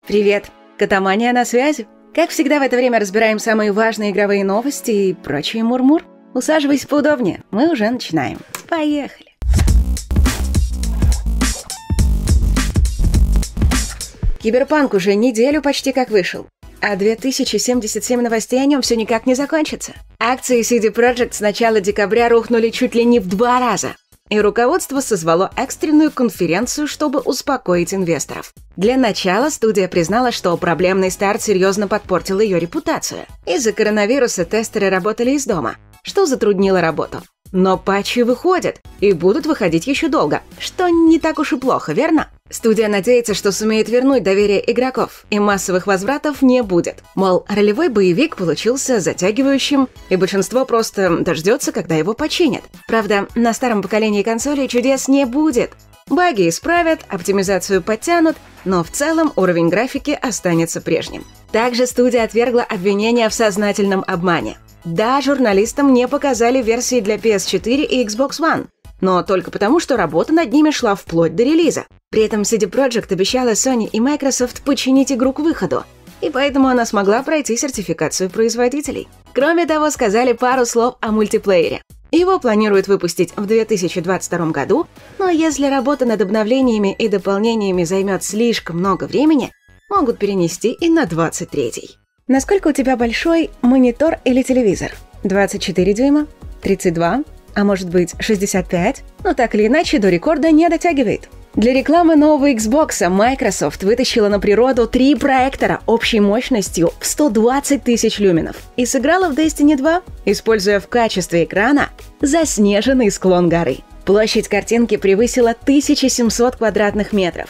Привет! Катамания на связи. Как всегда в это время разбираем самые важные игровые новости и прочие мур-мур. Усаживайся поудобнее, мы уже начинаем. Поехали! Киберпанк уже неделю почти как вышел. А 2077 новостей о нем все никак не закончится. Акции CD Projekt с начала декабря рухнули чуть ли не в 2 раза. И руководство созвало экстренную конференцию, чтобы успокоить инвесторов. Для начала студия признала, что проблемный старт серьезно подпортил ее репутацию. Из-за коронавируса тестеры работали из дома, что затруднило работу. Но патчи выходят, и будут выходить еще долго, что не так уж и плохо, верно? Студия надеется, что сумеет вернуть доверие игроков, и массовых возвратов не будет. Мол, ролевой боевик получился затягивающим, и большинство просто дождется, когда его починят. Правда, на старом поколении консолей чудес не будет. Баги исправят, оптимизацию подтянут, но в целом уровень графики останется прежним. Также студия отвергла обвинения в сознательном обмане. Да, журналистам не показали версии для PS4 и Xbox One, но только потому, что работа над ними шла вплоть до релиза. При этом CD Projekt обещала Sony и Microsoft починить игру к выходу, и поэтому она смогла пройти сертификацию производителей. Кроме того, сказали пару слов о мультиплеере. Его планируют выпустить в 2022 году, но если работа над обновлениями и дополнениями займет слишком много времени, могут перенести и на 23-й. Насколько у тебя большой монитор или телевизор? 24 дюйма? 32? А может быть 65? Но так или иначе до рекорда не дотягивает. Для рекламы нового Xbox Microsoft вытащила на природу 3 проектора общей мощностью в 120 тысяч люменов и сыграла в Destiny 2, используя в качестве экрана заснеженный склон горы. Площадь картинки превысила 1700 квадратных метров,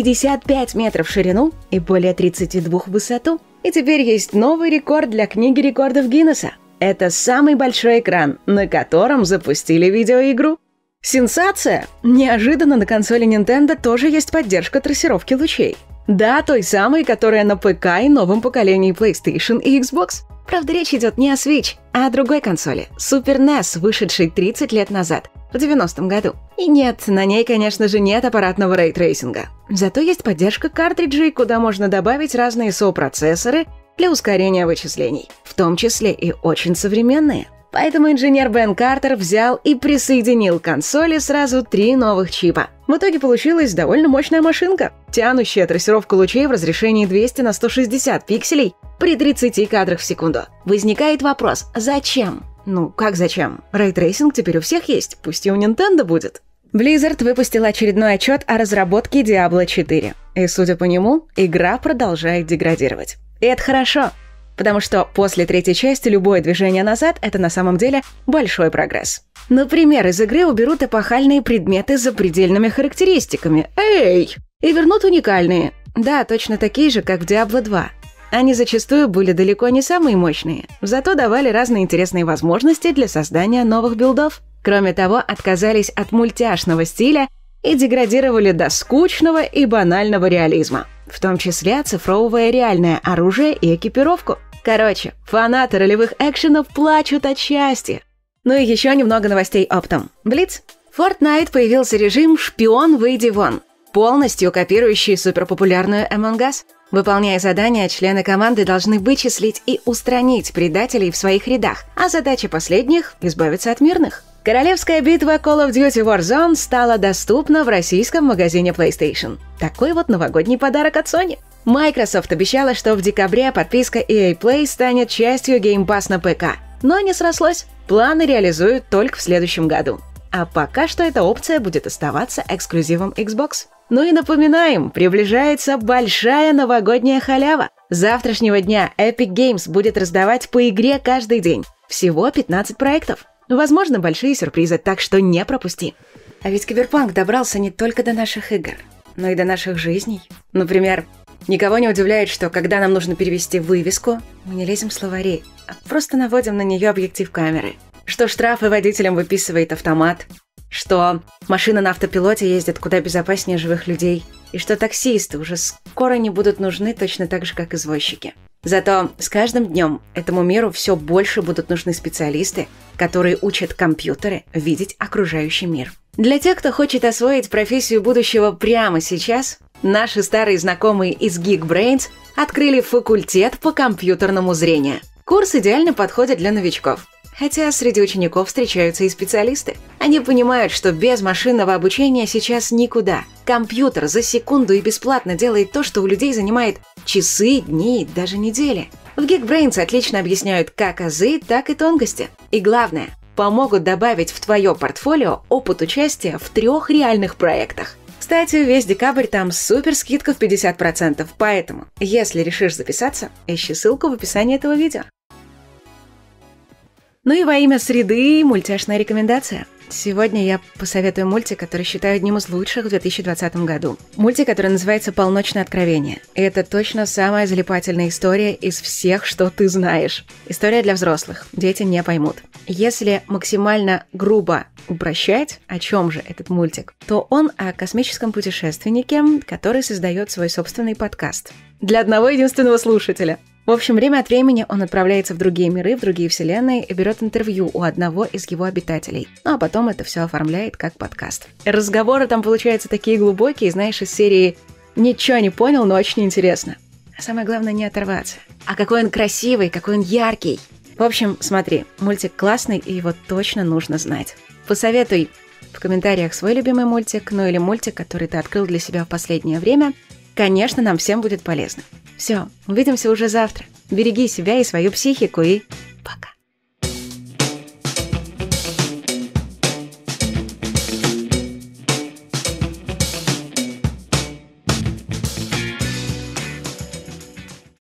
55 метров в ширину и более 32 в высоту. И теперь есть новый рекорд для книги рекордов Гиннесса. Это самый большой экран, на котором запустили видеоигру. Сенсация! Неожиданно на консоли Nintendo тоже есть поддержка трассировки лучей. Да, той самой, которая на ПК и новом поколении PlayStation и Xbox. Правда, речь идет не о Switch, а о другой консоли – Super NES, вышедшей 30 лет назад, в 90-м году. И нет, на ней, конечно же, нет аппаратного рейтрейсинга. Зато есть поддержка картриджей, куда можно добавить разные сопроцессоры для ускорения вычислений, в том числе и очень современные. Поэтому инженер Бен Картер взял и присоединил к консоли сразу 3 новых чипа. В итоге получилась довольно мощная машинка, тянущая трассировку лучей в разрешении 200 на 160 пикселей при 30 кадрах в секунду. Возникает вопрос, зачем? Ну, как зачем? Рейтрейсинг теперь у всех есть, пусть и у Nintendo будет. Blizzard выпустил очередной отчет о разработке Diablo 4. И, судя по нему, игра продолжает деградировать. И это хорошо, потому что после 3-й части любое движение назад – это на самом деле большой прогресс. Например, из игры уберут эпохальные предметы с запредельными характеристиками. Эй! И вернут уникальные. Да, точно такие же, как в Diablo 2. Они зачастую были далеко не самые мощные, зато давали разные интересные возможности для создания новых билдов. Кроме того, отказались от мультяшного стиля и деградировали до скучного и банального реализма, в том числе оцифровывая реальное оружие и экипировку. Короче, фанаты ролевых экшенов плачут от счастья. Ну и еще немного новостей оптом. Блиц. В Fortnite появился режим «Шпион, выйди вон», полностью копирующий суперпопулярную Among Us. Выполняя задания, члены команды должны вычислить и устранить предателей в своих рядах, а задача последних – избавиться от мирных. Королевская битва Call of Duty Warzone стала доступна в российском магазине PlayStation. Такой вот новогодний подарок от Sony. Microsoft обещала, что в декабре подписка EA Play станет частью Game Pass на ПК. Но не срослось. Планы реализуют только в следующем году. А пока что эта опция будет оставаться эксклюзивом Xbox. Ну и напоминаем, приближается большая новогодняя халява. С завтрашнего дня Epic Games будет раздавать по игре каждый день. Всего 15 проектов. Возможно, большие сюрпризы, так что не пропусти. А ведь Киберпанк добрался не только до наших игр, но и до наших жизней. Например, никого не удивляет, что когда нам нужно перевести вывеску, мы не лезем в словари, а просто наводим на нее объектив камеры. Что штрафы водителям выписывает автомат, что машины на автопилоте ездят куда безопаснее живых людей, и что таксисты уже скоро не будут нужны точно так же, как извозчики. Зато с каждым днем этому миру все больше будут нужны специалисты, которые учат компьютеры видеть окружающий мир. Для тех, кто хочет освоить профессию будущего прямо сейчас, Наши старые знакомые из Geekbrains открыли факультет по компьютерному зрению. Курс идеально подходит для новичков. Хотя среди учеников встречаются и специалисты. Они понимают, что без машинного обучения сейчас никуда. Компьютер за секунду и бесплатно делает то, что у людей занимает часы, дни, даже недели. В Geekbrains отлично объясняют как азы, так и тонкости. И главное, помогут добавить в твое портфолио опыт участия в 3 реальных проектах. Кстати, весь декабрь там супер скидка в 50%, поэтому, если решишь записаться, ищи ссылку в описании этого видео. Ну и во имя среды мультяшная рекомендация. Сегодня я посоветую мультик, который считаю одним из лучших в 2020 году. Мультик, который называется «Полночное откровение». И это точно самая залипательная история из всех, что ты знаешь. История для взрослых. Дети не поймут. Если максимально грубо упрощать, о чем же этот мультик, то он о космическом путешественнике, который создает свой собственный подкаст. Для одного единственного слушателя. В общем, время от времени он отправляется в другие миры, в другие вселенные и берет интервью у одного из его обитателей. Ну а потом это все оформляет как подкаст. Разговоры там получаются такие глубокие, знаешь, из серии «Ничего не понял, но очень интересно». А самое главное не оторваться. А какой он красивый, какой он яркий. В общем, смотри, мультик классный, и его точно нужно знать. Посоветуй в комментариях свой любимый мультик, ну или мультик, который ты открыл для себя в последнее время. Конечно, нам всем будет полезно. Все, увидимся уже завтра. Береги себя и свою психику и